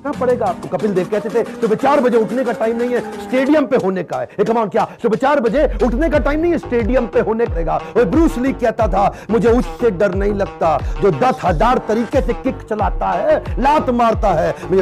पड़ेगा आपको। कपिल देव कहते थे सुबह 4 बजे उठने का टाइम नहीं है, स्टेडियम पे होने का है। कमान क्या सुबह 4 बजे उठने का टाइम नहीं है, स्टेडियम पे होने का। और ब्रूस ली कहता था मुझे उससे डर नहीं लगता जो 10,000 तरीके से किक चलाता है, लात मारता है।